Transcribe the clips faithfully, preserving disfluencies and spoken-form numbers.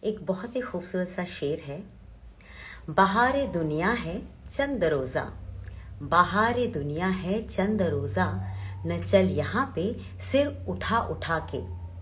एक बहुत ही खूबसूरत सा शेर है। बहारे दुनिया है चंद रोज़ा, बहारे दुनिया है चंद रोज़ा, न चल यहाँ पे सिर उठा उठा के।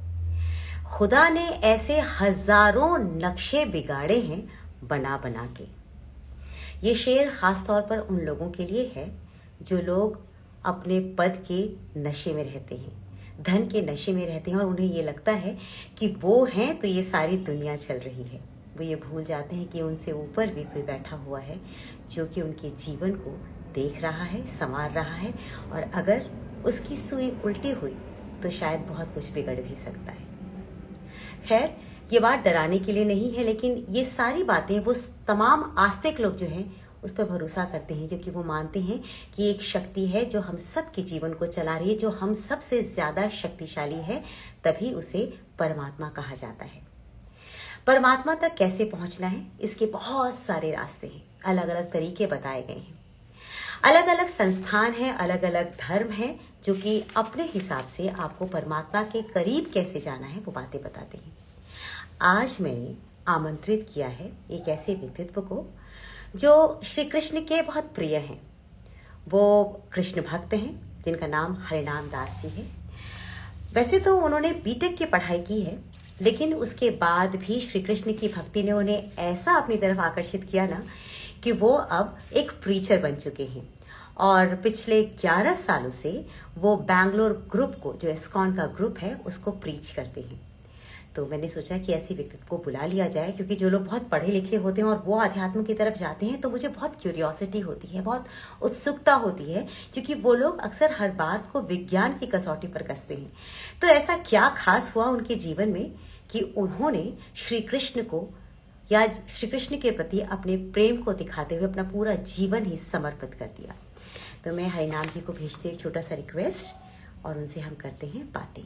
खुदा ने ऐसे हजारों नक्शे बिगाड़े हैं बना बना के। ये शेर ख़ास तौर पर उन लोगों के लिए है जो लोग अपने पद के नशे में रहते हैं, धन के नशे में रहते हैं और उन्हें ये लगता है कि वो हैं तो ये सारी दुनिया चल रही है। वो ये भूल जाते हैं कि उनसे ऊपर भी कोई बैठा हुआ है जो कि उनके जीवन को देख रहा है, संवार रहा है, और अगर उसकी सुई उल्टी हुई तो शायद बहुत कुछ बिगड़ भी सकता है। खैर, ये बात डराने के लिए नहीं है, लेकिन ये सारी बातें वो तमाम आस्तिक लोग जो हैं उस पर भरोसा करते हैं, क्योंकि वो मानते हैं कि एक शक्ति है जो हम सब के जीवन को चला रही है, जो हम सबसे ज्यादा शक्तिशाली है, तभी उसे परमात्मा कहा जाता है। परमात्मा तक कैसे पहुंचना है, इसके बहुत सारे रास्ते हैं, अलग अलग तरीके बताए गए हैं। अलग अलग संस्थान हैं, अलग अलग धर्म हैं जो कि अपने हिसाब से आपको परमात्मा के करीब कैसे जाना है वो बातें बताते हैं। आज मैंने आमंत्रित किया है एक ऐसे व्यक्तित्व को जो श्री कृष्ण के बहुत प्रिय हैं। वो कृष्ण भक्त हैं जिनका नाम हरिनाम दास जी है। वैसे तो उन्होंने बीटेक की पढ़ाई की है, लेकिन उसके बाद भी श्री कृष्ण की भक्ति ने उन्हें ऐसा अपनी तरफ आकर्षित किया ना कि वो अब एक प्रीचर बन चुके हैं और पिछले ग्यारह सालों से वो बैंगलोर ग्रुप को, जो इस्कॉन का ग्रुप है, उसको प्रीच करते हैं। तो मैंने सोचा कि ऐसी व्यक्तित्व को बुला लिया जाए, क्योंकि जो लोग बहुत पढ़े लिखे होते हैं और वो अध्यात्म की तरफ जाते हैं तो मुझे बहुत क्यूरियोसिटी होती है, बहुत उत्सुकता होती है, क्योंकि वो लोग अक्सर हर बात को विज्ञान की कसौटी पर कसते हैं। तो ऐसा क्या खास हुआ उनके जीवन में कि उन्होंने श्री कृष्ण को या श्री कृष्ण के प्रति अपने प्रेम को दिखाते हुए अपना पूरा जीवन ही समर्पित कर दिया। तो मैं हरिनाम जी को भेजती हूँ एक छोटा सा रिक्वेस्ट और उनसे हम करते हैं बातें।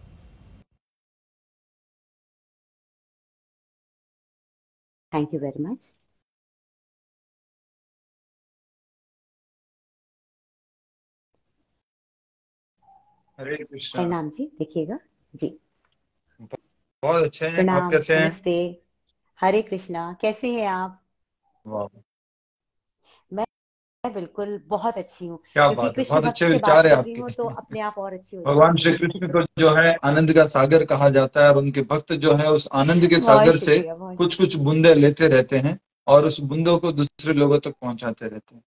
Thank you very much. Hare Krishna. हरिनाम जी देखिएगा जी। बहुत अच्छे हैं, आप प्रणाम, कैसे हैं? नमस्ते, हरे कृष्णा। कैसे हैं आप? वाह, मैं मैं बिल्कुल बहुत अच्छी हूँ, क्या क्योंकि बात है, कृष्ण बहुत भक्त अच्छे से बात विचार है कर रही आपके। हूँ तो अपने आप और अच्छी हो भगवान जाती श्री कृष्ण को जो है आनंद का सागर कहा जाता है और उनके भक्त जो है उस आनंद के है। बहुत सागर से शुक्रिया, बहुत कुछ कुछ बूंदे लेते रहते हैं और उस बूंदों को दूसरे लोगों तक पहुंचाते रहते हैं।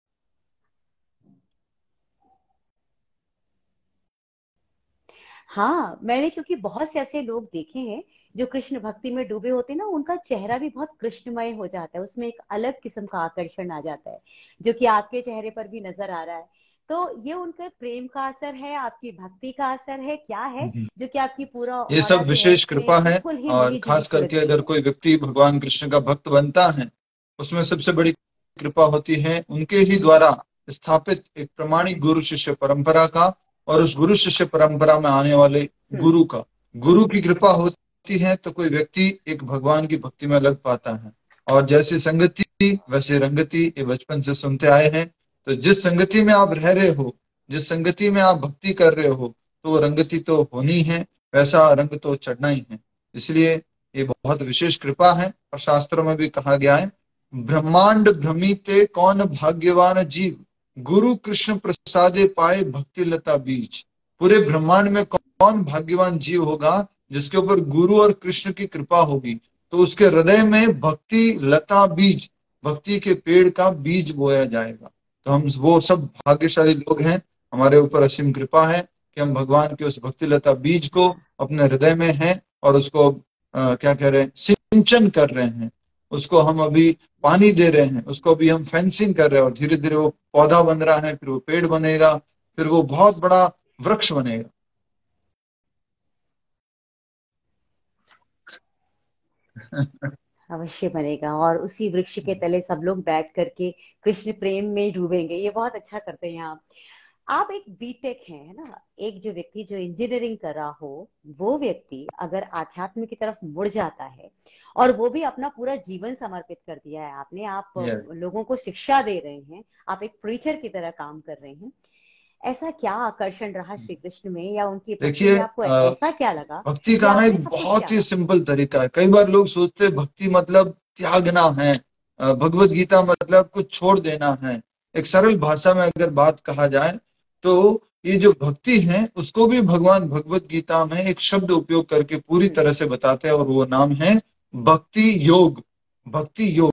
हाँ, मैंने क्योंकि बहुत से ऐसे लोग देखे हैं जो कृष्ण भक्ति में डूबे होते हैं ना, उनका चेहरा भी बहुत कृष्णमय हो जाता है, उसमें एक अलग किस्म का आकर्षण आ जाता है, जो कि आपके चेहरे पर भी नजर आ रहा है। तो ये उनके प्रेम का असर है, आपकी भक्ति का असर है, क्या है हम्म। जो कि आपकी पूरा ये ऑरा सब जो है विशेष उसमें कृपा है बिल्कुल ही और मिली जुली खास सी करके लगती अगर है? कोई व्यक्ति भगवान कृष्ण का भक्त बनता है, उसमें सबसे बड़ी कृपा होती है उनके ही द्वारा स्थापित एक प्रमाणिक गुरु शिष्य परंपरा का और उस गुरु शिष्य परंपरा में आने वाले हम्म। गुरु का। गुरु की कृपा होती है तो कोई व्यक्ति एक भगवान की भक्ति में लग पाता है। और जैसी संगति वैसे रंगति, ये बचपन से सुनते आए हैं। तो जिस संगति में आप रह रहे हो, जिस संगति में आप भक्ति कर रहे हो, तो वो रंगति तो होनी है, वैसा रंग तो चढ़ना ही है। इसलिए ये बहुत विशेष कृपा है और शास्त्रों में भी कहा गया है, ब्रह्मांड भ्रमिते कौन भाग्यवान जीव, गुरु कृष्ण प्रसादे पाए भक्ति लता बीज। पूरे ब्रह्मांड में कौन भाग्यवान जीव होगा जिसके ऊपर गुरु और कृष्ण की कृपा होगी, तो उसके हृदय में भक्ति लता बीज, भक्ति के पेड़ का बीज बोया जाएगा। तो हम वो सब भाग्यशाली लोग हैं, हमारे ऊपर असीम कृपा है कि हम भगवान के उस भक्ति लता बीज को अपने हृदय में हैं और उसको आ, क्या कह रहे हैं, सिंचन कर रहे हैं। उसको हम अभी पानी दे रहे हैं, उसको अभी हम फेंसिंग कर रहे हैं और धीरे धीरे वो पौधा बन रहा है, फिर वो पेड़ बनेगा, फिर वो बहुत बड़ा वृक्ष बनेगा। अवश्य बनेगा, और उसी वृक्ष के तले सब लोग बैठ करके कृष्ण प्रेम में डूबेंगे। ये बहुत अच्छा करते हैं आप। आप एक बीटेक हैं, है ना? एक जो व्यक्ति जो इंजीनियरिंग कर रहा हो, वो व्यक्ति अगर आध्यात्म की तरफ मुड़ जाता है और वो भी अपना पूरा जीवन समर्पित कर दिया है आपने, आप Yes. लोगों को शिक्षा दे रहे हैं, आप एक प्रीचर की तरह काम कर रहे हैं, ऐसा क्या आकर्षण रहा श्री कृष्ण में या उनकी भक्ति देखिए, में? आपको ऐसा क्या लगा भक्ति कि का ना आपने एक सब कुछ बहुत ही त्यागा? सिंपल तरीका है। कई बार लोग सोचते हैं भक्ति मतलब त्यागना है, अ, भगवत गीता मतलब कुछ छोड़ देना है। एक सरल भाषा में अगर बात कहा जाए तो ये जो भक्ति है उसको भी भगवान भगवत गीता में एक शब्द उपयोग करके पूरी तरह से बताते हैं और वो नाम है भक्ति योग। भक्ति योग,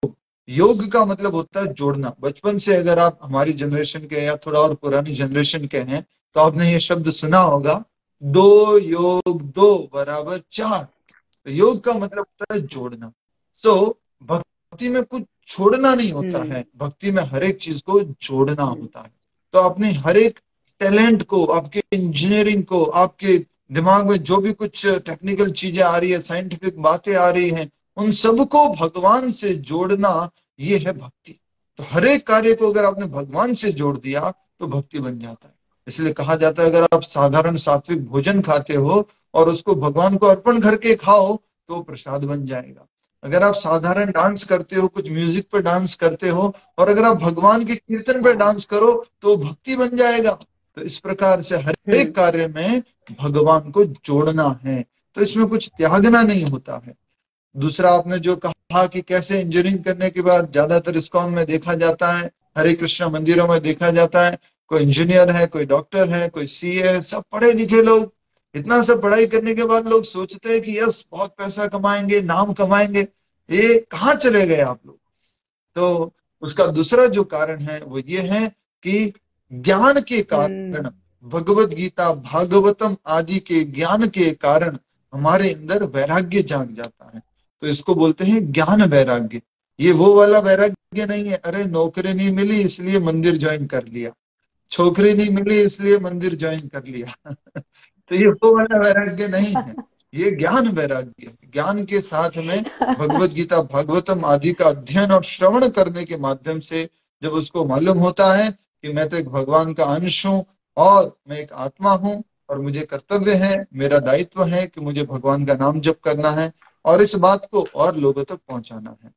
योग का मतलब होता है जोड़ना। बचपन से अगर आप हमारी जनरेशन के या थोड़ा और पुरानी जनरेशन के हैं तो आपने ये शब्द सुना होगा, दो योग दो बराबर चार। तो योग का मतलब होता है जोड़ना। सो भक्ति में कुछ छोड़ना नहीं होता हम्म है, भक्ति में हर एक चीज को जोड़ना होता है। तो अपने हर एक टैलेंट को, आपके इंजीनियरिंग को, आपके दिमाग में जो भी कुछ टेक्निकल चीजें आ रही है, साइंटिफिक बातें आ रही हैं, उन सबको भगवान से जोड़ना, ये है भक्ति। तो हर एक कार्य को अगर आपने भगवान से जोड़ दिया तो भक्ति बन जाता है। इसलिए कहा जाता है अगर आप साधारण सात्विक भोजन खाते हो और उसको भगवान को अर्पण करके खाओ तो प्रसाद बन जाएगा। अगर आप साधारण डांस करते हो, कुछ म्यूजिक पर डांस करते हो और अगर आप भगवान के कीर्तन पर हाँ। डांस करो तो भक्ति बन जाएगा। तो इस प्रकार से हर एक हम्म कार्य में भगवान को जोड़ना है, तो इसमें कुछ त्यागना नहीं होता है। दूसरा, आपने जो कहा कि कैसे इंजीनियरिंग करने के बाद, ज्यादातर इस्कॉन में देखा जाता है, हरे कृष्णा मंदिरों में देखा जाता है, कोई इंजीनियर है, कोई डॉक्टर है, कोई सीए है, सब पढ़े लिखे लोग। इतना सब पढ़ाई करने के बाद लोग सोचते हैं कि यस बहुत पैसा कमाएंगे, नाम कमाएंगे। ये कहाँ चले गए आप लोग? तो उसका दूसरा जो कारण है वो ये है कि ज्ञान के कारण, हम्म भगवत गीता भागवतम आदि के ज्ञान के कारण हमारे अंदर वैराग्य जाग जाता है। तो इसको बोलते हैं ज्ञान वैराग्य। ये वो वाला वैराग्य नहीं है, अरे नौकरी नहीं मिली इसलिए मंदिर ज्वाइन कर लिया, छोकरी नहीं मिली इसलिए मंदिर ज्वाइन कर लिया। तो ये वो वाला वैराग्य नहीं है, ये ज्ञान वैराग्य है। ज्ञान के साथ में भगवत गीता भागवतम आदि का अध्ययन और श्रवण करने के माध्यम से जब उसको मालूम होता है कि मैं तो एक भगवान का अंश हूँ और मैं एक आत्मा हूँ और मुझे कर्तव्य है, मेरा दायित्व है कि मुझे भगवान का नाम जप करना है और इस बात को और लोगों तक पहुंचाना है।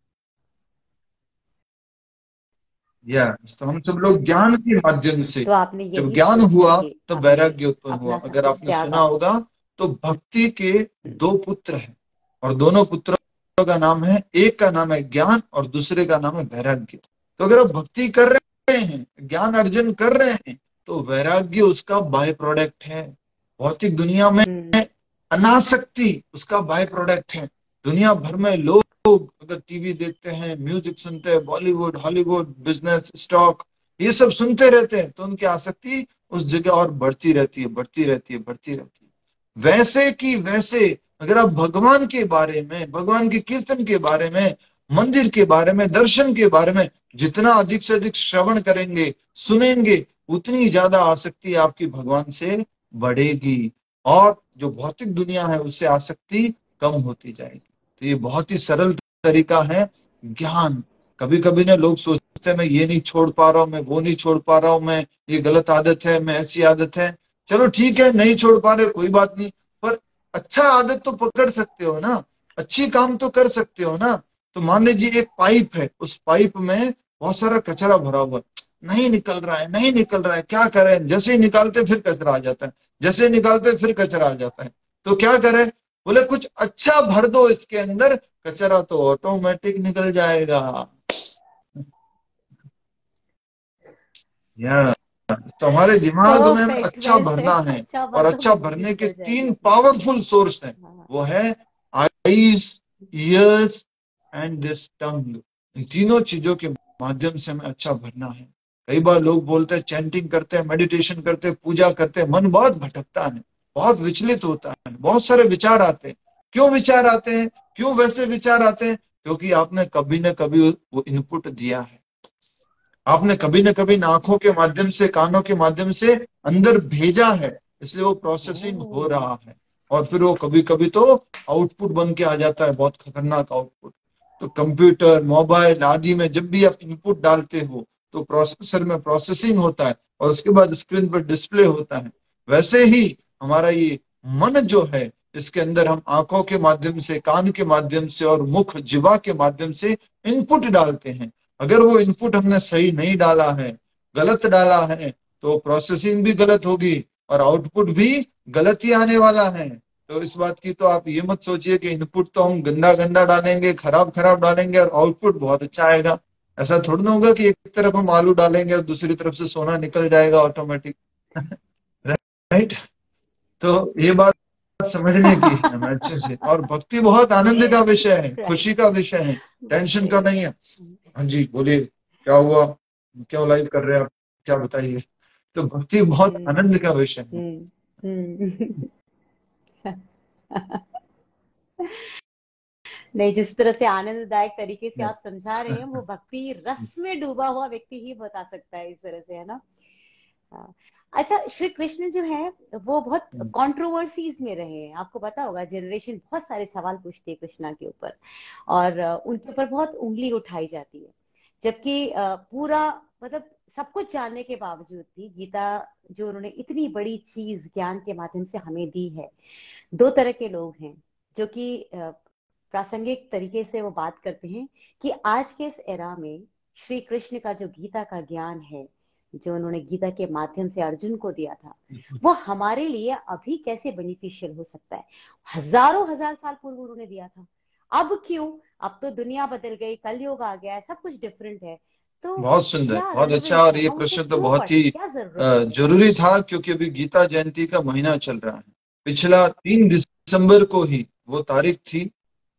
या तो हम सब लोग ज्ञान के माध्यम से, तो आपने जब यही ज्ञान सोच हुआ करके तब आपने वैराग्य उत्पन्न हुआ। अपना सब अगर कुछ आपने सुना त्यागा। होगा तो भक्ति के दो पुत्र हैं और दोनों पुत्रों का नाम है, एक का नाम है ज्ञान और दूसरे का नाम है वैराग्य। तो अगर आप भक्ति कर रहे हैं, ज्ञान अर्जन कर रहे हैं, तो वैराग्य उसका बाय प्रोडक्ट है। भौतिक दुनिया में हम्म अनासक्ति उसका बाय प्रोडक्ट है। दुनिया भर में लोग अगर टीवी देखते हैं, म्यूजिक सुनते हैं, बॉलीवुड, हॉलीवुड, बिजनेस, स्टॉक, ये सब सुनते रहते हैं तो उनकी आसक्ति उस जगह और बढ़ती रहती है, बढ़ती रहती है, बढ़ती रहती है। वैसे कि वैसे अगर आप भगवान के बारे में, भगवान के कीर्तन के बारे में, मंदिर के बारे में, दर्शन के बारे में जितना अधिक से अधिक श्रवण करेंगे, सुनेंगे, उतनी ज्यादा आसक्ति आपकी भगवान से बढ़ेगी और जो भौतिक दुनिया है उससे आसक्ति कम होती जाएगी। तो ये बहुत ही सरल तरीका है ज्ञान। कभी कभी ना लोग सोचते हैं मैं ये नहीं छोड़ पा रहा हूं, मैं वो नहीं छोड़ पा रहा हूं, मैं ये गलत आदत है, मैं ऐसी आदत है। चलो ठीक है, नहीं छोड़ पा रहे कोई बात नहीं, पर अच्छा आदत तो पकड़ सकते हो ना, अच्छी काम तो कर सकते हो ना। तो मान लीजिए एक पाइप है, उस पाइप में बहुत सारा कचरा भरा हुआ है, नहीं निकल रहा है, नहीं निकल रहा है, क्या करें? जैसे ही निकालते फिर कचरा आ जाता है, जैसे ही निकालते फिर कचरा आ जाता है। तो क्या करें? बोले कुछ अच्छा भर दो इसके अंदर, कचरा तो ऑटोमेटिक निकल जाएगा। या तो हमारे दिमाग में हमें परफेक्ट। अच्छा वैसे भरना है अच्छा और बात तो अच्छा वो भरने के निकल तीन जाएगी। पावरफुल सोर्स हैं। हाँ। वो है eyes, ears and this tongue. इन तीनों चीजों के माध्यम से हमें अच्छा भरना है। कई बार लोग बोलते हैं चैंटिंग करते हैं, मेडिटेशन करते हैं, पूजा करते हैं, मन बहुत भटकता है, बहुत विचलित होता है, बहुत सारे विचार आते हैं। क्यों विचार आते हैं? क्यों वैसे विचार आते हैं? क्योंकि आपने कभी न कभी वो इनपुट दिया है, आपने कभी न कभी आंखों के माध्यम से, कानों के माध्यम से अंदर भेजा है, इसलिए वो प्रोसेसिंग हो ओह। रहा है और फिर वो कभी कभी तो आउटपुट बन के आ जाता है, बहुत खतरनाक आउटपुट। तो कंप्यूटर, मोबाइल आदि में जब भी आप इनपुट डालते हो तो प्रोसेसर में प्रोसेसिंग होता है और उसके बाद स्क्रीन पर डिस्प्ले होता है। वैसे ही हमारा ये मन जो है, इसके अंदर हम आंखों के माध्यम से, कान के माध्यम से और मुख जिह्वा के माध्यम से इनपुट डालते हैं। अगर वो इनपुट हमने सही नहीं डाला है, गलत डाला है, तो प्रोसेसिंग भी गलत होगी और आउटपुट भी गलत ही आने वाला है। तो इस बात की तो आप ये मत सोचिए कि इनपुट तो हम गंदा गंदा डालेंगे, खराब खराब डालेंगे और आउटपुट बहुत अच्छा आएगा। ऐसा थोड़ा ना होगा कि एक तरफ हम आलू डालेंगे और दूसरी तरफ से सोना निकल जाएगा ऑटोमेटिक। राइट। तो ये बात समझने की है हमें अच्छे से। और भक्ति बहुत आनंद का विषय है, खुशी का विषय है, टेंशन का नहीं है। हाँ जी बोलिए, क्या हुआ, क्यों लाइव कर रहे हैं आप, क्या बताइए। तो भक्ति बहुत आनंद का विषय है। नहीं, जिस तरह से आनंददायक तरीके से आप समझा रहे हैं, वो भक्ति रस में डूबा हुआ व्यक्ति ही बता सकता है इस तरह से, है ना। अच्छा, श्री कृष्ण जो है वो बहुत कंट्रोवर्सीज में रहे हैं। आपको पता होगा, जनरेशन बहुत सारे सवाल पूछती है कृष्णा के ऊपर और उनके ऊपर बहुत उंगली उठाई जाती है, जबकि पूरा मतलब सब कुछ जानने के बावजूद भी गीता जो उन्होंने इतनी बड़ी चीज ज्ञान के माध्यम से हमें दी है। दो तरह के लोग हैं जो कि प्रासंगिक तरीके से वो बात करते हैं कि आज के इस एरा में श्री कृष्ण का जो गीता का ज्ञान है, जो उन्होंने गीता के माध्यम से अर्जुन को दिया था, वो हमारे लिए अभी कैसे बेनिफिशियल हो सकता है। हजारों हजार साल पूर्व उन्होंने दिया था, अब क्यों, अब तो दुनिया बदल गई, कलयुग आ गया है, सब कुछ डिफरेंट है। तो बहुत सुंदर, बहुत अच्छा। और ये प्रश्न तो बहुत ही जरूरी था, क्योंकि अभी गीता जयंती का महीना चल रहा है। पिछला तीन दिसंबर को ही वो तारीख थी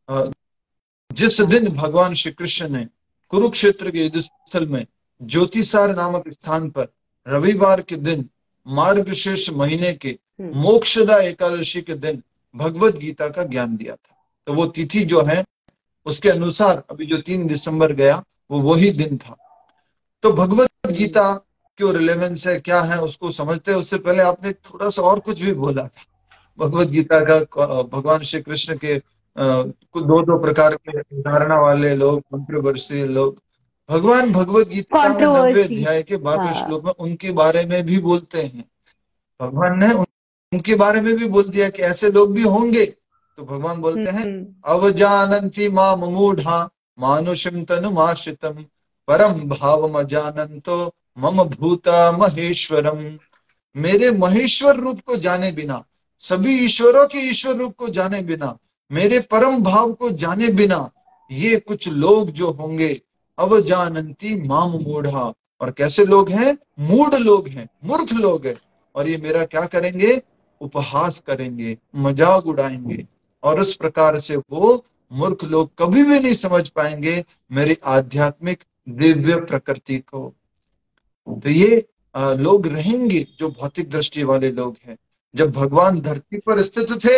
जिस दिन भगवान श्री कृष्ण ने कुरुक्षेत्र के युद्ध स्थल में ज्योतिसार नामक स्थान पर रविवार के दिन मार्गशीर्ष महीने के मोक्षदा एकादशी के दिन भगवत गीता का ज्ञान दिया था। तो वो तिथि जो है उसके अनुसार अभी जो तीन दिसंबर गया वो वही दिन था। तो भगवत गीता क्यों रिलेवेंस है, क्या है, उसको समझते हैं। उससे पहले आपने थोड़ा सा और कुछ भी बोला था। भगवत गीता का भगवान श्री कृष्ण के कुछ दो दो प्रकार के धारणा वाले लोग, कंट्रोवर्सी लोग, भगवान भगवत गीता में नब्बे अध्याय के बारहवें श्लोक में उनके बारे में भी बोलते हैं। भगवान ने उन, उनके बारे में भी बोल दिया कि ऐसे लोग भी होंगे। तो भगवान बोलते हैं अवजानन्ति माम मूढ़ा मानुषम तनुमाश्रितम परम भावम अजानन्तो मम भूता महेश्वरम। मेरे महेश्वर रूप को जाने बिना, सभी ईश्वरों के ईश्वर रूप को जाने बिना, मेरे परम भाव को जाने बिना ये कुछ लोग जो होंगे अवजानन्ति माम मूढ़ा। और कैसे लोग हैं? मूढ़ लोग हैं, मूर्ख लोग हैं। और ये मेरा क्या करेंगे? उपहास करेंगे, मजाक उड़ाएंगे। और उस प्रकार से वो मूर्ख लोग कभी भी नहीं समझ पाएंगे मेरी आध्यात्मिक दिव्य प्रकृति को। तो ये आ, लोग रहेंगे जो भौतिक दृष्टि वाले लोग हैं। जब भगवान धरती पर स्थित थे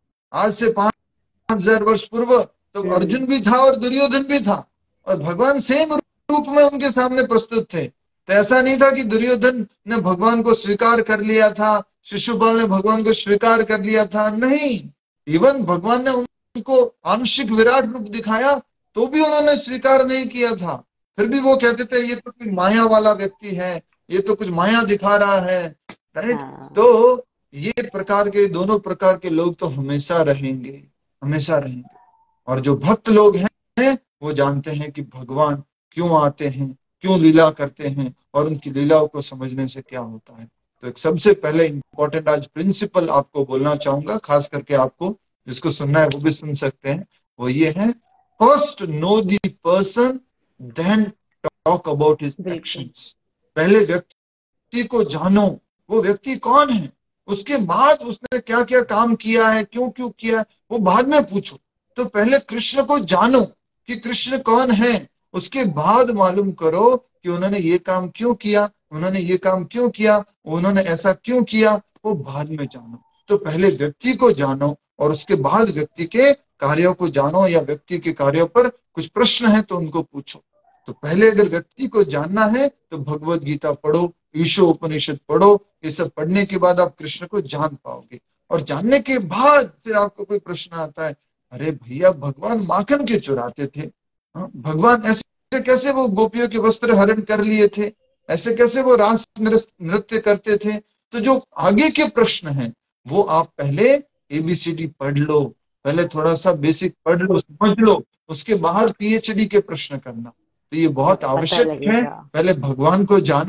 आज से पांच हजार वर्ष पूर्व, तो अर्जुन भी था और दुर्योधन भी था, और भगवान सेम रूप में उनके सामने प्रस्तुत थे। तो ऐसा नहीं था कि दुर्योधन ने भगवान को स्वीकार कर लिया था, शिशुपाल ने भगवान को स्वीकार कर लिया था, नहीं। इवन भगवान ने उनको आंशिक विराट रूप दिखाया तो भी उन्होंने स्वीकार नहीं किया था। फिर भी वो कहते थे ये तो कोई माया वाला व्यक्ति है, ये तो कुछ माया दिखा रहा है। राइट। तो ये प्रकार के दोनों प्रकार के लोग तो हमेशा रहेंगे, हमेशा रहेंगे। और जो भक्त लोग हैं वो जानते हैं कि भगवान क्यों आते हैं, क्यों लीला करते हैं, और उनकी लीलाओं को समझने से क्या होता है। तो एक सबसे पहले इंपॉर्टेंट आज प्रिंसिपल आपको बोलना चाहूंगा, खास करके आपको जिसको सुनना है वो भी सुन सकते हैं, वो ये है, first know the person then talk about his actions. पहले व्यक्ति को जानो, वो व्यक्ति कौन है, उसके बाद उसने क्या क्या काम किया है, क्यों क्यों किया है, वो बाद में पूछो। तो पहले कृष्ण को जानो कि कृष्ण कौन है, उसके बाद मालूम करो कि उन्होंने ये काम क्यों किया, उन्होंने ये काम क्यों किया, उन्होंने ऐसा क्यों किया, वो बाद में जानो। तो पहले व्यक्ति को जानो और उसके बाद व्यक्ति के कार्यों को जानो, या व्यक्ति के कार्यों पर कुछ प्रश्न है तो उनको पूछो। तो पहले अगर व्यक्ति को जानना है तो भगवत गीता पढ़ो, ईशो उपनिषद पढ़ो। ये सब पढ़ने के बाद आप कृष्ण को जान पाओगे। और जानने के बाद फिर आपको कोई प्रश्न आता है, अरे भैया भगवान माखन क्यों चुराते थे? हाँ, भगवान ऐसे कैसे वो गोपियों के वस्त्र हरण कर लिए थे, ऐसे कैसे वो रास नृत्य करते थे? तो जो आगे के प्रश्न हैं वो आप पहले एबीसीडी पढ़ लो, पहले थोड़ा सा बेसिक पढ़ लो, समझ लो, उसके बाहर पीएचडी के प्रश्न करना। तो ये बहुत आवश्यक है। पहले भगवान को जानो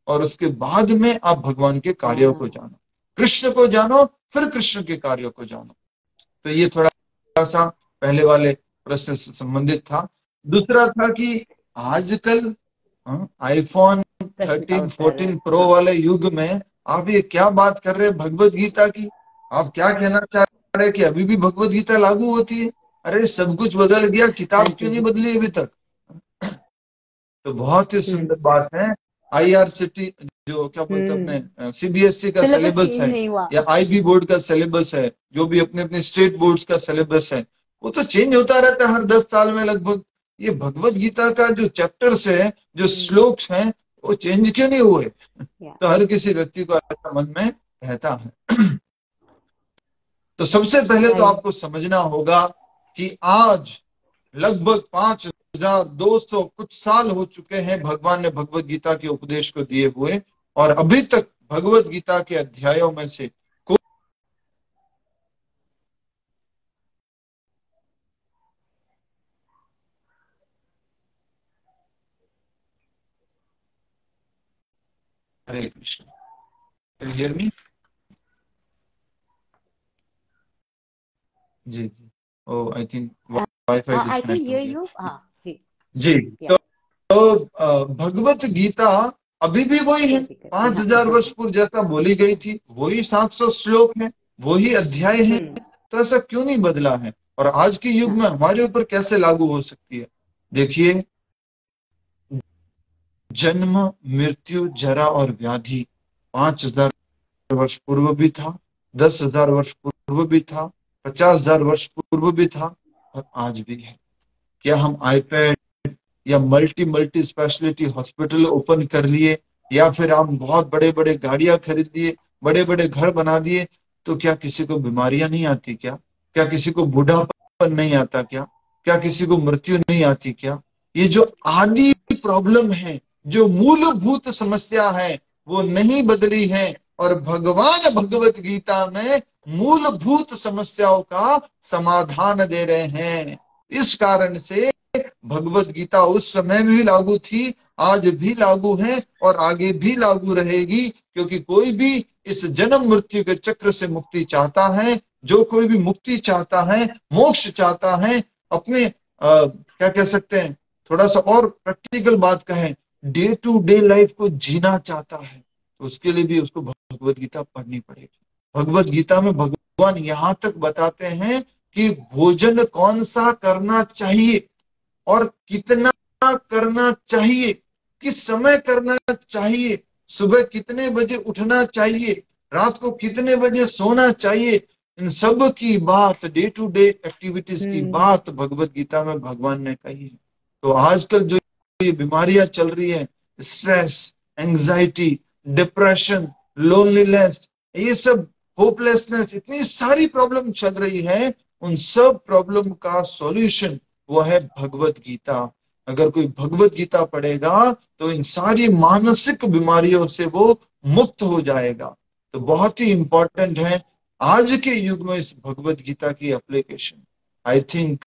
और उसके बाद में आप भगवान के कार्यों को जानो। कृष्ण को जानो, फिर कृष्ण के कार्यों को जानो। तो ये थोड़ा सा पहले वाले प्रश्न से संबंधित था। दूसरा था कि आजकल आईफोन थर्टीन फोर्टीन प्रो वाले युग में आप ये क्या बात कर रहे हैं भगवत गीता की? आप क्या कहना चाह रहे हैं कि अभी भी भगवत गीता लागू होती है? अरे सब कुछ बदल गया, किताब क्यों नहीं बदली अभी तक? तो बहुत ही सुंदर बात है। आईआरसीटी जो क्या बोलते हैं अपने सीबीएसई का सिलेबस है या आईबी बोर्ड का सिलेबस है, जो भी अपने अपने स्टेट बोर्ड्स का सिलेबस है, वो तो चेंज होता रहता है हर दस साल में लगभग। ये भगवत गीता का जो चैप्टर्स है, जो श्लोक्स हैं, वो चेंज क्यों नहीं हुए? तो हर किसी व्यक्ति को ऐसा मन में रहता है। तो सबसे पहले तो आपको समझना होगा कि आज लगभग पांच हजार दो सौ कुछ साल हो चुके हैं भगवान ने भगवत गीता के उपदेश को दिए हुए, और अभी तक भगवत गीता के अध्यायों में से को... Hare Krishna, can hear me? जी जी, oh I think wifi disconnect हो गया। जी जी, तो, तो भगवत गीता अभी भी वही है, पांच हजार वर्ष पूर्व जैसा बोली गई थी, वही सात सौ श्लोक है, वही अध्याय है। तो ऐसा क्यों नहीं बदला है? और आज के युग में हमारे ऊपर कैसे लागू हो सकती है? देखिए, जन्म, मृत्यु, जरा और व्याधि पांच हजार वर्ष पूर्व भी था, दस हजार वर्ष पूर्व भी था, पचास हजार वर्ष पूर्व भी था, और आज भी है। क्या हम आईपैड या multi multi speciality hospital open कर लिए, या फिर हम बहुत बड़े बड़े गाड़ियां खरीद लिए, बड़े बड़े घर बना दिए, तो क्या किसी को बीमारियां नहीं आती? क्या क्या किसी को बूढ़ापन नहीं आता? क्या क्या किसी को मृत्यु नहीं आती? क्या ये जो आदि प्रॉब्लम है, जो मूलभूत समस्या है, वो नहीं बदली है। और भगवान भगवत गीता में मूलभूत समस्याओं का समाधान दे रहे हैं। इस कारण से भगवत गीता उस समय भी लागू थी, आज भी लागू है, और आगे भी लागू रहेगी, क्योंकि कोई भी इस जन्म मृत्यु के चक्र से मुक्ति चाहता है, जो कोई भी मुक्ति चाहता है, मोक्ष चाहता है, अपने आ, क्या कह सकते हैं, थोड़ा सा और प्रैक्टिकल बात कहें, डे टू डे लाइफ को जीना चाहता है, तो उसके लिए भी उसको भगवत गीता पढ़नी पड़ेगी। भगवत गीता में भगवान यहाँ तक बताते हैं कि भोजन कौन सा करना चाहिए और कितना करना चाहिए, किस समय करना चाहिए, सुबह कितने बजे उठना चाहिए, रात को कितने बजे सोना चाहिए, इन सब की बात, डे टू डे एक्टिविटीज की बात भगवत गीता में भगवान ने कही है। तो आजकल जो ये बीमारियां चल रही है, स्ट्रेस, एंजाइटी, डिप्रेशन, लोनलीनेस, ये सब होपलेसनेस, इतनी सारी प्रॉब्लम चल रही है, उन सब प्रॉब्लम का सॉल्यूशन वो है भगवत गीता। अगर कोई भगवत गीता पढ़ेगा तो इन सारी मानसिक बीमारियों से वो मुक्त हो जाएगा। तो बहुत ही इंपॉर्टेंट है आज के युग में इस भगवत गीता की एप्लीकेशन। आई थिंक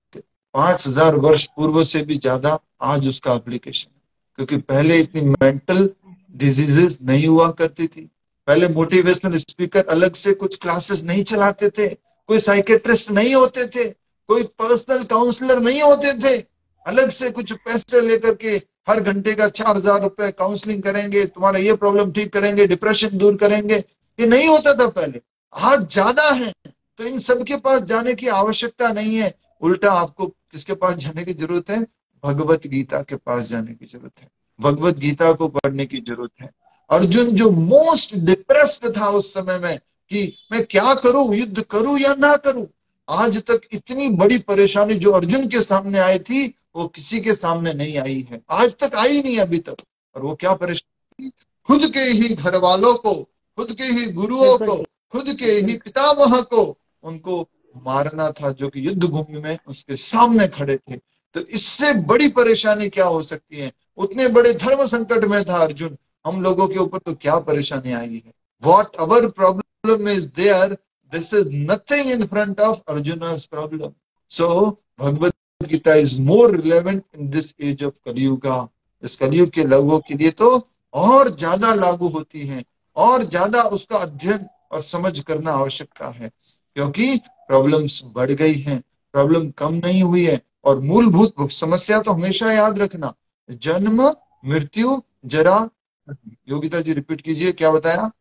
पांच हजार वर्ष पूर्व से भी ज्यादा आज उसका एप्लीकेशन है, क्योंकि पहले इतनी मेंटल डिजीजेस नहीं हुआ करती थी। पहले मोटिवेशनल स्पीकर अलग से कुछ क्लासेस नहीं चलाते थे, कोई साइकेट्रिस्ट नहीं होते थे, कोई पर्सनल काउंसलर नहीं होते थे, अलग से कुछ पैसे लेकर के हर घंटे का चार हजार रुपए काउंसलिंग करेंगे, तुम्हारा ये प्रॉब्लम ठीक करेंगे, डिप्रेशन दूर करेंगे, ये नहीं होता था पहले। आज ज्यादा है, तो इन सब के पास जाने की आवश्यकता नहीं है। उल्टा आपको किसके पास जाने की जरूरत है? भगवत गीता के पास जाने की जरूरत है, भगवत गीता को पढ़ने की जरूरत है। अर्जुन जो मोस्ट डिप्रेस्ड था उस समय में कि मैं क्या करूं, युद्ध करूं या ना करूं, आज तक इतनी बड़ी परेशानी जो अर्जुन के सामने आई थी वो किसी के सामने नहीं आई है, आज तक आई नहीं अभी तक। और वो क्या परेशानी? खुद के ही घर वालों को, खुद के ही गुरुओं को, खुद के ही पितामह को उनको मारना था, जो कि युद्ध भूमि में उसके सामने खड़े थे। तो इससे बड़ी परेशानी क्या हो सकती है? उतने बड़े धर्म संकट में था अर्जुन, हम लोगों के ऊपर तो क्या परेशानी आई है? What our problem is there, this is nothing in front of Arjun's problem. So Bhagavad Gita is more relevant in this age of Kaliyuga. इस कलयुग के लोगों के लिए तो और ज्यादा लागू होती हैं, और ज्यादा उसका अध्ययन और समझ करना आवश्यकता है, क्योंकि प्रॉब्लम्स बढ़ गई हैं, प्रॉब्लम कम नहीं हुई है। और मूलभूत समस्या तो हमेशा याद रखना, जन्म, मृत्यु, जरा। योगिता जी रिपीट कीजिए, क्या बताया?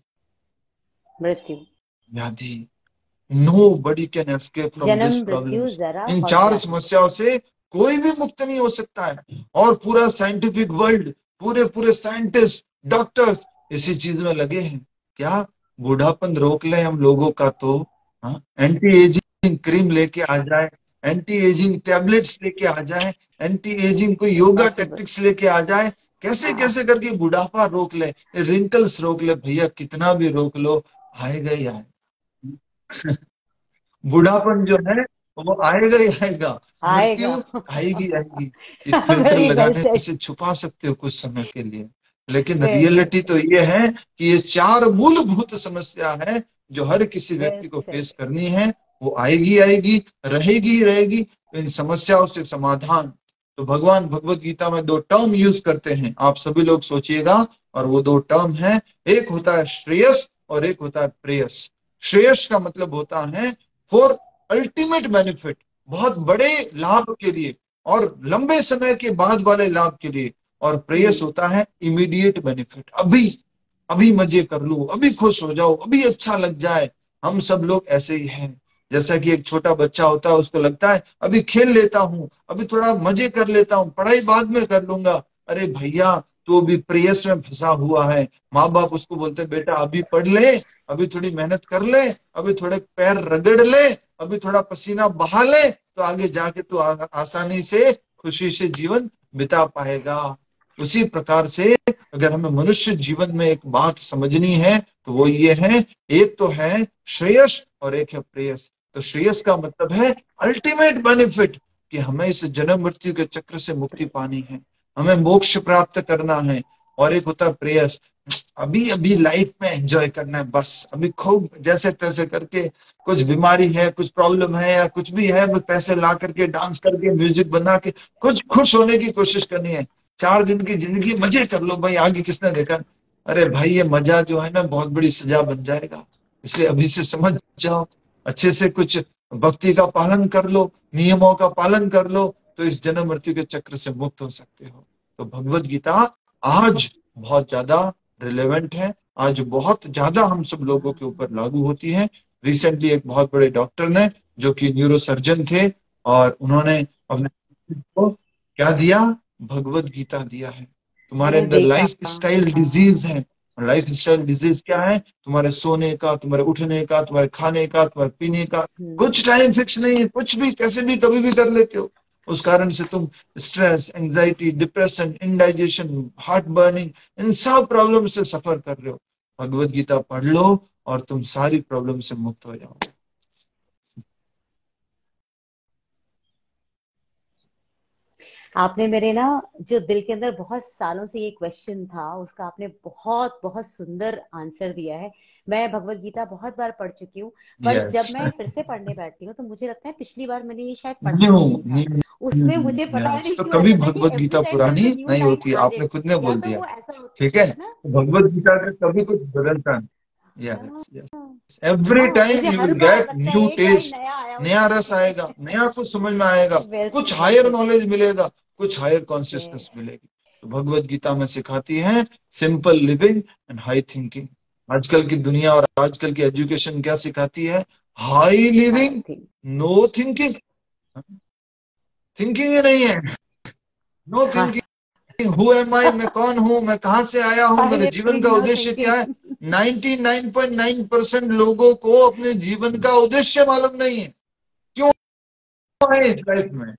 मृत्यु, व्याधि। Nobody can escape from जन्म, दिस मृत्यु, प्रॉब्लम्स। जरा इन और चार व्याधि। समस्याओं से कोई भी मुक्त नहीं हो सकता है। और पूरा साइंटिफिक वर्ल्ड, पूरे पूरे साइंटिस्ट, डॉक्टर्स इसी चीज में लगे हैं। क्या बूढ़ापन रोक ले हम लोगों का तो हाँ, एंटी एजिंग क्रीम लेके आ जाए, एंटी एजिंग टैबलेट्स लेके आ जाए, एंटी एजिंग कोई योगा इम्पॉसिबल। टैक्टिक्स लेके आ जाए, कैसे हाँ, कैसे करके बुढ़ापा रोक ले, रिंकल्स रोक ले। भैया कितना भी रोक लो, आएगा ही आएगा। बुढ़ापन जो है वो आएगा ही आएगा, मृत्यु आएगा। आएगी आएगी। ये फिल्टर वेरी वेल लगाने सेड। से छुपा सकते हो कुछ समय के लिए, लेकिन वेरी वेल रियलिटी सेड, तो ये है कि ये चार मूलभूत समस्या है जो हर किसी वेल व्यक्ति को सेड। फेस करनी है। वो आएगी आएगी, रहेगी ही रहेगी। तो इन समस्याओं से समाधान, तो भगवान भगवत गीता में दो टर्म यूज करते हैं, आप सभी लोग सोचिएगा। और वो दो टर्म है, एक होता है श्रेयस और एक होता है प्रेयस। श्रेयस का मतलब होता है फॉर अल्टीमेट बेनिफिट, बहुत बड़े लाभ के लिए और लंबे समय के बाद वाले लाभ के लिए। और प्रेयस हम्म, होता है इमीडिएट बेनिफिट, अभी अभी मजे कर लूं, अभी खुश हो जाओ, अभी अच्छा लग जाए। हम सब लोग ऐसे ही हैं। जैसा कि एक छोटा बच्चा होता है, उसको लगता है अभी खेल लेता हूं, अभी थोड़ा मजे कर लेता हूं, पढ़ाई बाद में कर लूंगा। अरे भैया, तो अभी प्रेयस में फंसा हुआ है। माँ बाप उसको बोलते हैं बेटा अभी पढ़ ले, अभी थोड़ी मेहनत कर ले, अभी थोड़े पैर रगड़ ले, अभी थोड़ा पसीना बहा ले, तो आगे जाके तू आ, आसानी से खुशी से जीवन बिता पाएगा। उसी प्रकार से अगर हमें मनुष्य जीवन में एक बात समझनी है तो वो ये है, एक तो है श्रेयस और एक है प्रेयस। तो श्रेयस का मतलब है अल्टीमेट बेनिफिट, कि हमें इस जन्म मृत्यु के चक्र से मुक्ति पानी है, हमें मोक्ष प्राप्त करना है। और एक होता है प्रेयस, अभी अभी लाइफ में एंजॉय करना है, बस अभी खूब जैसे तैसे करके, कुछ बीमारी है, कुछ प्रॉब्लम है या कुछ भी है, वो पैसे ला करके, डांस करके, म्यूजिक बना के कुछ खुश होने की कोशिश करनी है। चार दिन की जिंदगी मजे कर लो भाई, आगे किसने देखा। अरे भाई ये मजा जो है ना बहुत बड़ी सजा बन जाएगा। इसलिए अभी से समझ जाओ, अच्छे से कुछ भक्ति का पालन कर लो, नियमों का पालन कर लो, तो इस जन्म मृत्यु के चक्र से मुक्त हो सकते हो। तो भगवत गीता आज बहुत ज्यादा रिलेवेंट है, आज बहुत ज्यादा हम सब लोगों के ऊपर लागू होती है। रिसेंटली एक बहुत बड़े डॉक्टर ने, जो कि न्यूरोसर्जन थे, और उन्होंने अपने को क्या दिया, भगवत गीता दिया है। तुम्हारे मैंने अंदर देखा। लाइफ स्टाइल डिजीज है। लाइफ स्टाइल डिजीज क्या है? तुम्हारे सोने का, तुम्हारे उठने का, तुम्हारे खाने का, तुम्हारे पीने का हम्म, कुछ टाइम फिक्स नहीं है, कुछ भी कैसे भी कभी भी कर लेते हो। उस कारण से तुम stress, anxiety, depression, indigestion, heart burning, इन सब प्रॉब्लम से सफर कर रहे हो। भगवत गीता पढ़ लो और तुम सारी प्रॉब्लम से मुक्त हो जाओ। आपने मेरे ना जो दिल के अंदर बहुत सालों से ये क्वेश्चन था, उसका आपने बहुत बहुत सुंदर आंसर दिया है। मैं भगवत गीता बहुत बार पढ़ चुकी हूँ, पर जब यस, मैं फिर से पढ़ने बैठती हूँ तो मुझे लगता है पिछली बार मैंने ये शायद पढ़ा न्यू ही नहीं था। न्यू उसमें मुझे पता यस। नहीं तो क्यों कभी ऐसा था कि Bhagavad every Gita time there पुरानी इज अ न्यू नहीं लाइन होती, आपने एडेड। खुद ने या बोल तो दिया। वो ऐसा होता ठीक है, है ना। भगवत गीता का कभी कुछ बदलता नहीं। हाँ, यस यस, एवरी हाँ, टाइम मुझे यू हर विल बार गेट लगता है न्यू एक लाइन टेस्ट, नया आया नया उसमें रस से। आएगा, नया कुछ समझ में आएगा, वेल कुछ said, well higher said. Knowledge मिलेगा, कुछ हायर कॉन्शियसनेस यस, मिलेगी। तो भगवत गीता में सिखाती है simple living and high thinking. आजकल की दुनिया और आजकल की एजुकेशन क्या सिखाती है? High I living, think. No thinking. Thinking ही नहीं है, नो हाँ, थिंकिंग। हु एम आई, मैं कौन हूं, मैं कहां से आया हूं, हाई मेरे जीवन लिविंग, का नो उद्देश्य क्या है। Thinking. Ninety nine point nine percent लोगों को अपने जीवन का उद्देश्य मालूम नहीं है, क्यों है इस लाइफ में।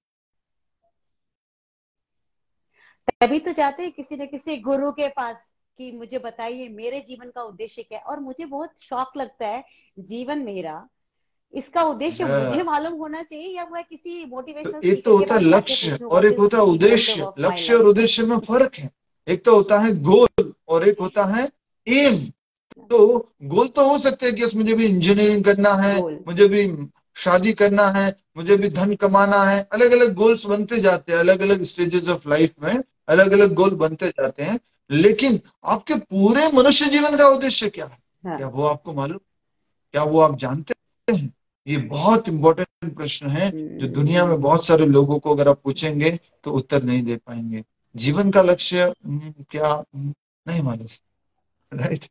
तभी तो जाते हैं किसी न किसी गुरु के पास कि मुझे बताइए मेरे जीवन का उद्देश्य क्या है। और मुझे बहुत शौक लगता है, जीवन मेरा, इसका उद्देश्य मुझे हाँ, मालूम होना चाहिए या मैं किसी तो मोटिवेशनल एक तो स्पीकर के होता है पास जाके लक्ष्य पूछूं और व्हाट एक इज होता है द मोटिव उद्देश्य। ऑफ माय लक्ष्य और लाइफ। उद्देश्य में फर्क है। एक तो होता है गोल और एक होता है एम। तो गोल तो हो सकते हैं कि यस मुझे भी इंजीनियरिंग करना है, गोल। मुझे भी शादी करना है, मुझे भी धन कमाना है। अलग अलग गोल्स बनते जाते हैं, अलग अलग स्टेजेस ऑफ लाइफ में अलग अलग गोल बनते जाते हैं। लेकिन आपके पूरे मनुष्य जीवन का उद्देश्य क्या है? हाँ। क्या वो आपको मालूम? क्या वो आप जानते हैं? ये बहुत इंपॉर्टेंट प्रश्न है जो दुनिया में बहुत सारे लोगों को अगर आप पूछेंगे तो उत्तर नहीं दे पाएंगे। जीवन का लक्ष्य हम्म, क्या हम्म, नहीं मालूम, राइट?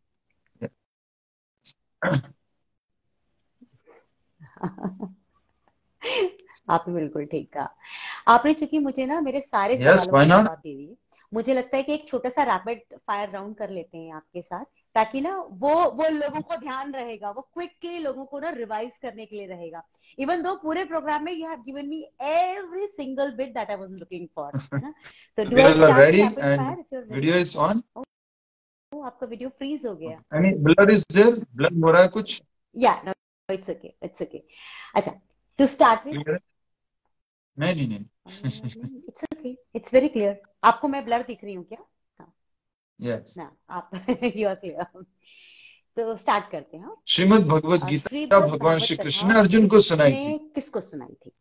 आपने बिल्कुल ठीक कहा। आपने चूंकि मुझे ना मेरे सारे यस, सवालों व्हाई के नॉट? जवाब दे दिए, मुझे लगता है कि एक छोटा सा रैपिड फायर राउंड कर लेते हैं आपके साथ, ताकि ना वो वो लोगों को ध्यान रहेगा, वो क्विकली लोगों को ना रिवाइज करने के लिए रहेगा। इवन दो पूरे प्रोग्राम में you have given me every single bit that I was looking for, है ना? तो do I start ready rapid and fire if you are ready? Video is on. आपका वीडियो फ्रीज हो गया। Any blur is there? Blur हो रहा है कुछ? या no, it's okay, it's okay. अच्छा, टू स्टार्ट विद, Clear है? नहीं नहीं नहीं। It's okay, it's very clear. आपको मैं ब्लर दिख रही हूँ क्या? हाँ यस। ना, आप यू आर क्लियर। तो स्टार्ट करते हैं। हाँ, श्रीमद् भगवत गीता श्रीमद् भगवान भागवत श्री कृष्ण कथा ने अर्जुन को सुनाई किसने थी किसको सुनाई थी?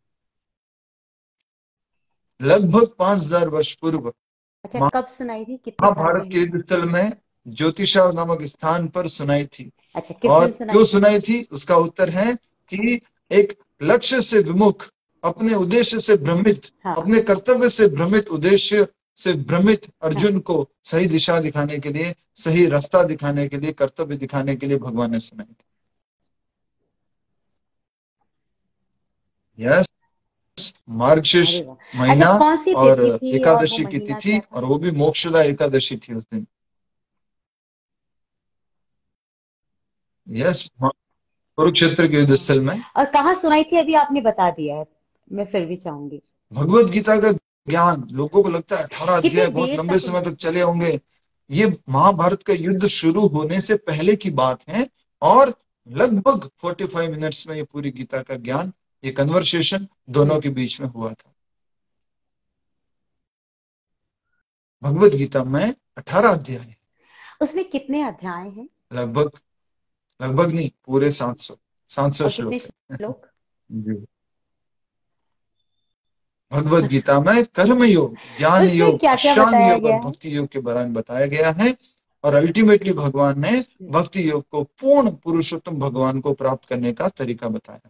लगभग पांच हजार वर्ष पूर्व अच्छा, कब सुनाई थी? कितने साल महाभारत के में? युद्ध स्थल में ज्योतिषा नामक स्थान पर सुनाई थी। अच्छा, किस और दिन सुनाई क्यों थी? सुनाई थी उसका उत्तर है कि एक लक्ष्य से विमुख, अपने उद्देश्य से भ्रमित, हाँ। अपने कर्तव्य से भ्रमित, उद्देश्य से भ्रमित अर्जुन को सही दिशा दिखाने के लिए, सही रास्ता दिखाने के लिए, कर्तव्य दिखाने के लिए भगवान ने सुनाई थी। यस, मार्गशीर्ष अरे वाह। महीना अच्छा, कौन सी और तिथि थी और वो एकादशी की महीना तिथि, क्या था? और वो भी मोक्षदा एकादशी थी उस दिन। यस, कुरुक्षेत्र के युद्ध स्थल में। और कहाँ सुनाई थी अभी आपने बता दिया है, मैं फिर भी चाहूंगी। भगवत गीता का ज्ञान लोगों को लगता है अठारह कितनी अध्याय बहुत देर लंबे तक समय उन्होंने तक चले होंगे। ये महाभारत का युद्ध शुरू होने से पहले की बात है और लगभग पैंतालीस मिनट्स में ये पूरी गीता का ज्ञान, ये कन्वर्सेशन दोनों के बीच में हुआ था। भगवत गीता में अठारह अध्याय है। उसमें कितने अध्याय हैं? लगभग लगभग नहीं, पूरे सात सौ सात सौ और श्लोक कितने है। श्लोक? जी। भगवत गीता में कर्म योग, ज्ञान उसमें योग, क्या क्या अष्टांग बताया योग गया और है? भक्ति योग के बारे में बताया गया है। और अल्टीमेटली भगवान ने भक्ति योग को पूर्ण पुरुषोत्तम भगवान को प्राप्त करने का तरीका बताया।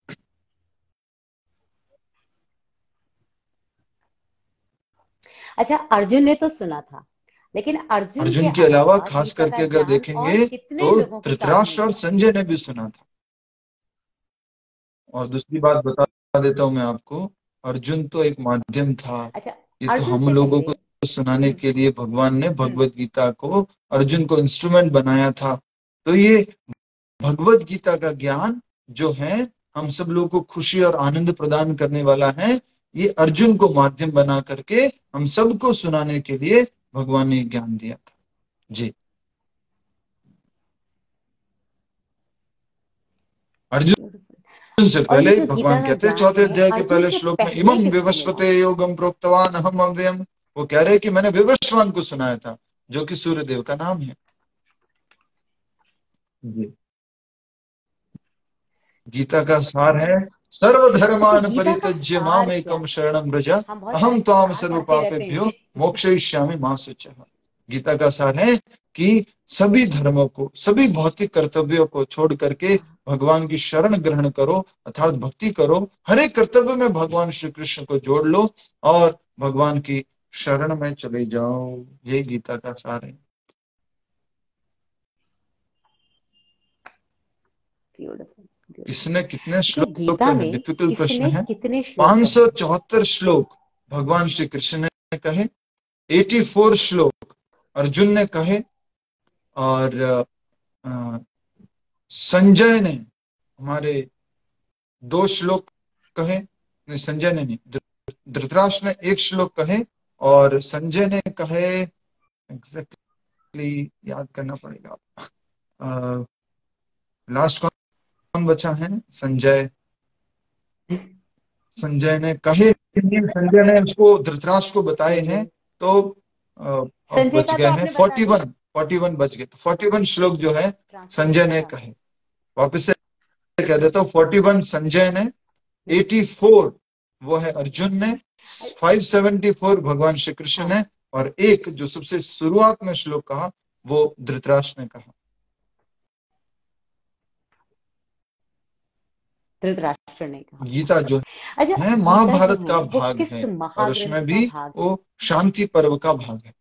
अच्छा, अर्जुन ने तो सुना था, लेकिन अर्जुन, अर्जुन के के अलावा अलावा खास गीता करके का अगर ज्ञान और देखेंगे कितने तो लोगों के कानों में धृतराष्ट्र और गया? संजय ने भी सुना था। और दूसरी बात बता देता हूं मैं आपको, अर्जुन तो एक माध्यम था। अच्छा, ये तो अर्जुन हम से लोगों पहले, को सुनाने हम्म, के लिए भगवान ने हम्म, भगवत गीता को, अर्जुन को इंस्ट्रूमेंट बनाया था। तो ये भगवत गीता का ज्ञान जो है हम सब लोगों को खुशी और आनंद प्रदान करने वाला है। ये अर्जुन को माध्यम बना करके हम सबको सुनाने के लिए भगवान ने ज्ञान दिया था। जी। अर्जुन से और ये पहले जो गीता भगवान का कहते हैं ज्ञान चौथे है, अध्याय के अर्जुन पहले से श्लोक में, पहले इमं किसको मिला? विवस्वते योगम प्रोक्तवान अहम अव्ययम। वो कह रहे हैं कि मैंने विवस्वान को सुनाया था, जो कि सूर्य देव का नाम है। जी। गीता का सार है, सर्वधर्मान अच्छा, गीता का परित्यज्य सार माम क्या एकम है? शरणम व्रज हम बहुत अहम सारे त्वाम सार सर्व पढ़ते रहते पापेभ्यो हैं। मोक्षयिष्यामि मा शुचः। गीता का सार है कि सभी धर्मों को, सभी भौतिक कर्तव्यों को छोड़ करके भगवान की शरण ग्रहण करो, अर्थात भक्ति करो। हर एक कर्तव्य में भगवान श्री कृष्ण को जोड़ लो और भगवान की शरण में चले जाओ। यही गीता का सार है। ब्यूटीफुल। किसने कितने अच्छा, श्लोक गीता कहे? में डिफिकल्ट प्रश्न किसने है। कितने श्लोक पांच कहे? सौ चौहत्तर श्लोक भगवान श्री कृष्ण ने कहे, चौरासी श्लोक अर्जुन ने कहे, और आ, संजय ने हमारे दो श्लोक कहे। नहीं, संजय ने नहीं, धृतराष्ट्र ने एक श्लोक कहे और संजय ने कहे, एग्जैक्टली याद करना पड़ेगा। लास्ट कौन बचा है? संजय संजय ने कहे, संजय ने उसको धृतराष्ट्र को बताए हैं। तो अब संजय बच का गए तो हैं आपने बता दिया। इकतालीस इकतालीस बच गए। तो इकतालीस श्लोक जो है संजय ने कहे। वापस से कह देता हूँ, इकतालीस संजय ने, चौरासी वो है अर्जुन ने, पाँच सौ चौहत्तर भगवान श्री कृष्ण ने और एक जो सबसे शुरुआत में श्लोक कहा वो धृतराष्ट्र ने कहा। धृतराष्ट्र ने कहा। गीता जो अच्छा, है गीता महाभारत जो का है वो भाग किस है और महाग्रंथ उसमें का भी भाग है? वो शांति पर्व का भाग है।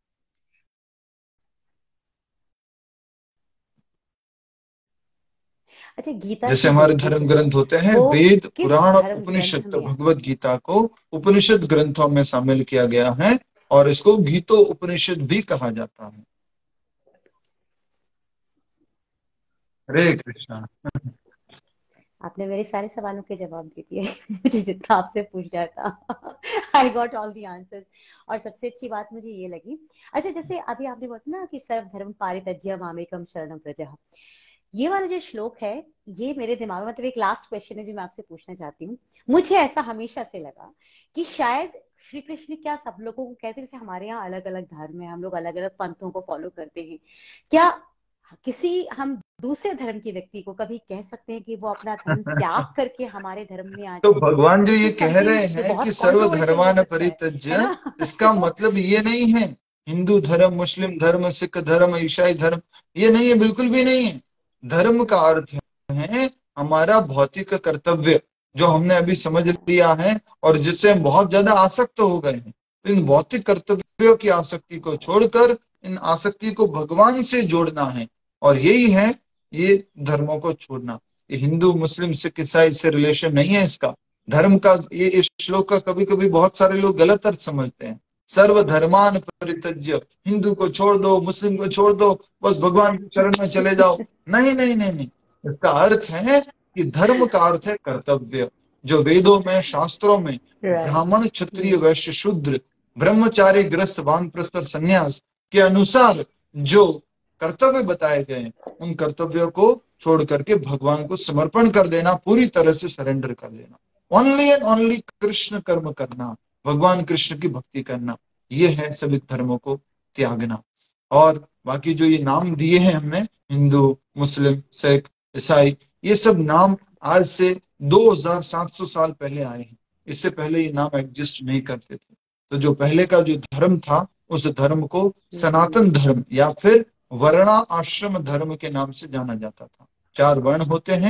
अच्छा, गीता जैसे की हमारे देवी धर्म जो है ग्रंथ होते हैं वो वेद, किस पुराण और धर्म उपनिषद, ग्रंथ तो में भगवत गीता को उपनिषद ग्रंथों में शामिल किया गया है और इसको गीतो उपनिषद भी कहा जाता है। हरे कृष्णा। आपने मेरे सारे सवालों के जवाब दे दिए मुझे जितना आपसे पूछना था I got all the answers. और सबसे अच्छी बात मुझे ये लगी, अच्छा जैसे अभी आपने बोला ना कि सर्व धर्म पारित्यज्य मामेकम शरणम व्रजः, ये वाला जो श्लोक है ये मेरे दिमाग में, मतलब एक लास्ट क्वेश्चन है जो मैं आपसे पूछना चाहती हूँ। मुझे ऐसा हमेशा से लगा कि शायद श्री कृष्ण क्या सब लोगों को कहते हैं, जैसे हमारे यहाँ अलग अलग धर्म है, हम लोग अलग अलग पंथों को फॉलो करते हैं, क्या किसी हम दूसरे धर्म के व्यक्ति को कभी कह सकते हैं कि वो अपना धर्म त्याग करके हमारे धर्म में आ तो जाए? भगवान जो दिस ये इज कह समथिंग रहे जो हैं कि बहुत सर्व कंट्रोवर्शियल हो धर्मान सकता है है परित्यज्य, ना इसका तो मतलब ये नहीं है हिंदू धर्म, मुस्लिम धर्म, सिख धर्म, ईसाई धर्म, ये नहीं है, बिल्कुल भी नहीं है। धर्म का अर्थ है हमारा भौतिक कर्तव्य जो हमने अभी समझ लिया है और जिससे हम बहुत ज्यादा आसक्त हो गए हैं। तो इन भौतिक कर्तव्यों की आसक्ति को छोड़कर इन आसक्ति को भगवान से जोड़ना है और यही है ये धर्मों को छोड़ना। ये हिंदू, मुस्लिम, सिख, ईसाई से रिलेशन नहीं है इसका। धर्म का ये इस श्लोक का कभी कभी बहुत सारे लोग गलत अर्थ समझते हैं। सर्व धर्मान परित्यज्य, हिंदू को छोड़ दो, मुस्लिम को छोड़ दो, बस भगवान के चरण में चले जाओ। नहीं नहीं नहीं नहीं, इसका अर्थ है कि धर्म का अर्थ है कर्तव्य, जो वेदों में, शास्त्रों में राइट ब्राह्मण, क्षत्रिय, वैश्य, शूद्र, ब्रह्मचारी, गृहस्थ, वानप्रस्थ और संन्यास के अनुसार जो कर्तव्य बताए गए हैं, उन कर्तव्यों को छोड़ करके भगवान को समर्पण कर देना, पूरी तरह से सरेंडर कर देना, ओनली एंड ओनली कृष्ण कर्म करना, भगवान कृष्ण की भक्ति करना, ये है सभी धर्मों को त्यागना। और बाकी जो ये नाम दिए हैं हमने, हिंदू, मुस्लिम, सिख, ईसाई, ये सब नाम आज से दो हज़ार सात सौ साल पहले आए हैं। इससे पहले ये नाम एग्जिस्ट नहीं करते थे। तो जो पहले का जो धर्म था उस धर्म को सनातन धर्म या फिर वर्णा आश्रम धर्म के नाम से जाना जाता था। चार वर्ण होते हैं,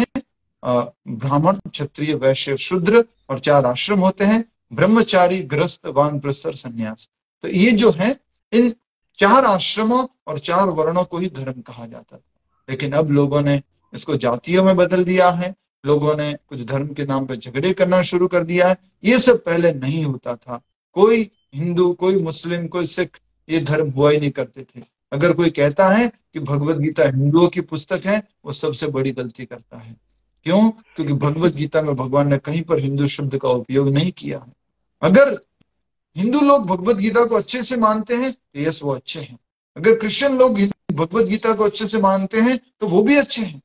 ब्राह्मण, क्षत्रिय, वैश्य, शूद्र, और चार आश्रम होते हैं, ब्रह्मचारी, गृहस्थ, वानप्रस्थ और संन्यास। तो ये जो है, इन चार आश्रमों और चार वर्णों को ही धर्म कहा जाता था। लेकिन अब लोगों ने इसको जातियों में बदल दिया है, लोगों ने कुछ धर्म के नाम पर झगड़े करना शुरू कर दिया है। ये सब पहले नहीं होता था। कोई हिंदू, कोई मुस्लिम, कोई सिख, ये धर्म हुआ ही नहीं करते थे। अगर कोई कहता है कि भगवत गीता हिंदुओं की पुस्तक है, वो सबसे बड़ी गलती करता है। क्यों? क्योंकि भगवत गीता में भगवान ने कहीं पर हिंदू शब्द का उपयोग नहीं किया है। अगर हिंदू लोग भगवत गीता को अच्छे से मानते हैं तो यस, वो अच्छे हैं। अगर क्रिश्चियन लोग भगवत गीता को अच्छे से मानते हैं तो वो भी अच्छे हैं।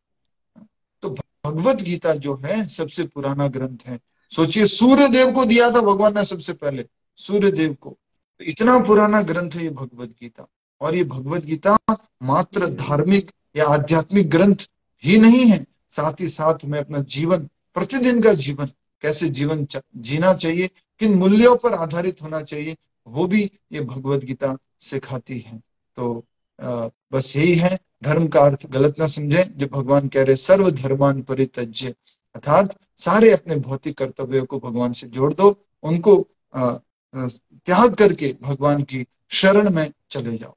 तो भगवत गीता जो है सबसे पुराना ग्रंथ है। सोचिए, सूर्य देव को दिया था भगवान ने सबसे पहले, सूर्य देव को। तो इतना पुराना ग्रंथ है ये भगवत गीता। और ये भगवत गीता मात्र धार्मिक या आध्यात्मिक ग्रंथ ही नहीं है, साथ ही साथ में अपना जीवन, प्रतिदिन का जीवन, कैसे जीवन जीना चाहिए, किन मूल्यों पर आधारित होना चाहिए, वो भी ये भगवत गीता सिखाती है। तो आ, बस यही है, धर्म का अर्थ गलत ना समझें। जब भगवान कह रहे सर्व धर्मान परित्यज्य, अर्थात सारे अपने भौतिक कर्तव्यों को भगवान से जोड़ दो, उनको आ, आ, त्याग करके भगवान की शरण में चले जाओ।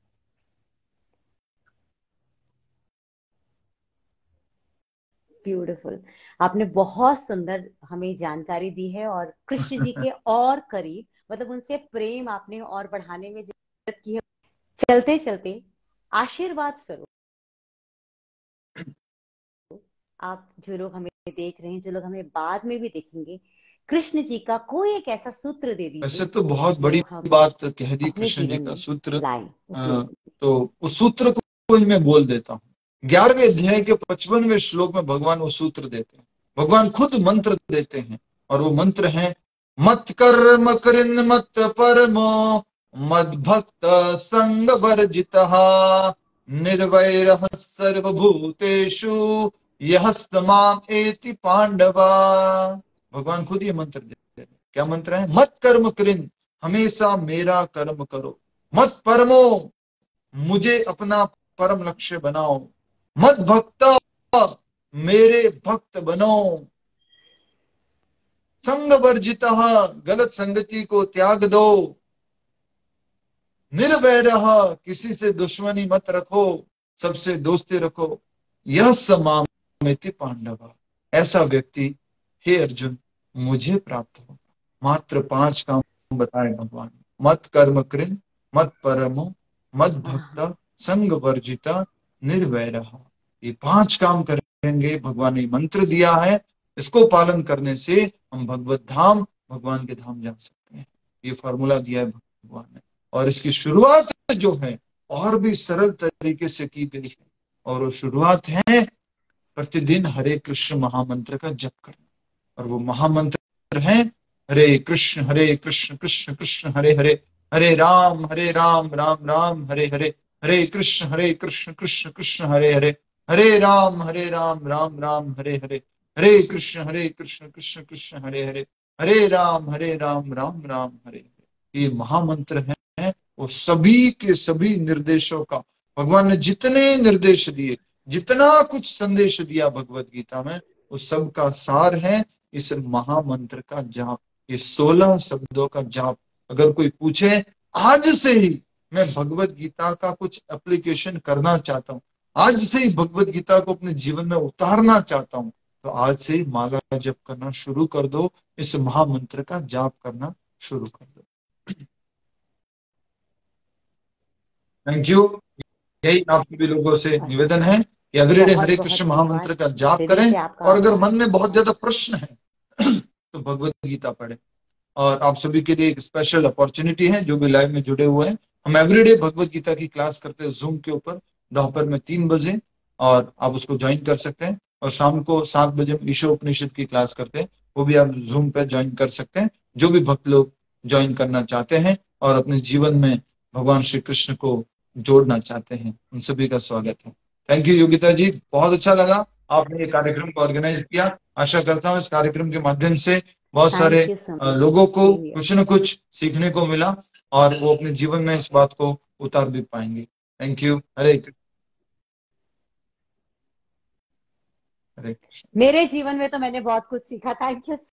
ब्यूटीफुल, आपने बहुत सुंदर हमें जानकारी दी है और कृष्ण जी के और करीब, मतलब उनसे प्रेम आपने और बढ़ाने में जो मदद की है। चलते चलते आशीर्वाद स्वरूप आप, जो लोग हमें देख रहे हैं, जो लोग हमें बाद में भी देखेंगे, कृष्ण जी का कोई एक ऐसा सूत्र दे दीजिए। वैसे तो बहुत बड़ी बात कह दी कृष्ण जी का सूत्र, तो उस सूत्र को ही मैं बोल देता हूँ। ग्यारहवें अध्याय के पचपनवें श्लोक में भगवान वो सूत्र देते हैं। भगवान खुद मंत्र देते हैं और वो मंत्र है, मत कर्म कृन मत परमो मद भक्त संग वर्जितः निर्वैरः सर्वभूतेषु यः माम एति पांडवा। भगवान खुद ये मंत्र देते हैं। क्या मंत्र है? मत कर्म कृन, हमेशा मेरा कर्म करो। मत परमो, मुझे अपना परम लक्ष्य बनाओ। मत भक्ता, मेरे भक्त बनो। संग वर्जिता, गलत संगति को त्याग दो। निर्वैरः, किसी से दुश्मनी मत रखो, सबसे दोस्ती रखो। यह समामेति पांडवा, ऐसा व्यक्ति हे अर्जुन मुझे प्राप्त होगा। मात्र पांच काम बताए भगवान। मत कर्म कृन, मत परमो, मत भक्ता, संग वर्जिता, निर्वैरः। ये पांच काम करेंगे, भगवान ने मंत्र दिया है, इसको पालन करने से हम भगवत धाम, भगवान के धाम जा सकते हैं। ये फॉर्मूला दिया है भगवान ने, और इसकी शुरुआत जो है और भी सरल तरीके से की गई है, और वो शुरुआत है प्रतिदिन हरे कृष्ण महामंत्र का जप करना। और वो महामंत्र है हरे कृष्ण हरे कृष्ण कृष्ण कृष्ण हरे हरे, हरे राम हरे राम राम राम हरे हरे, हरे कृष्ण हरे कृष्ण कृष्ण कृष्ण हरे हरे, हरे राम हरे राम राम राम हरे हरे, हरे कृष्ण हरे कृष्ण कृष्ण कृष्ण हरे हरे, हरे राम हरे राम राम राम हरे हरे। ये महामंत्र है, वो सभी के सभी निर्देशों का, भगवान ने जितने निर्देश दिए, जितना कुछ संदेश दिया भगवत गीता में, उस सब का सार है इस महामंत्र का जाप। ये सोलह शब्दों का जाप। अगर कोई पूछे आज से ही मैं भगवत गीता का कुछ एप्लीकेशन करना चाहता हूँ, आज से ही भगवत गीता को अपने जीवन में उतारना चाहता हूँ, तो आज से ही माला जप करना शुरू कर दो, इस महामंत्र का जाप करना शुरू कर दो। Thank you. यही आप सभी लोगों से निवेदन है कि एवरीडे हरे कृष्ण महामंत्र का जाप करें, और अगर मन में बहुत ज्यादा प्रश्न है तो भगवत गीता पढ़े। और आप सभी के लिए एक स्पेशल अपॉर्चुनिटी है, जो भी लाइव में जुड़े हुए हैं, हम एवरीडे भगवत गीता की क्लास करते हैं जूम के ऊपर दोपहर में तीन बजे, और आप उसको ज्वाइन कर सकते हैं। और शाम को सात बजे हम ईशोपनिषद की क्लास करते हैं, वो भी आप जूम पे ज्वाइन कर सकते हैं। जो भी भक्त लोग ज्वाइन करना चाहते हैं और अपने जीवन में भगवान श्री कृष्ण को जोड़ना चाहते हैं, उन सभी का स्वागत है। थैंक यू योगिता जी, बहुत अच्छा लगा आपने ये कार्यक्रम को ऑर्गेनाइज किया। आशा करता हूँ इस कार्यक्रम के माध्यम से बहुत सारे लोगों को कुछ न कुछ सीखने को मिला, और वो अपने जीवन में इस बात को उतार भी पाएंगे। Thank you. हरे हरे। मेरे जीवन में तो मैंने बहुत कुछ सीखा। Thank you.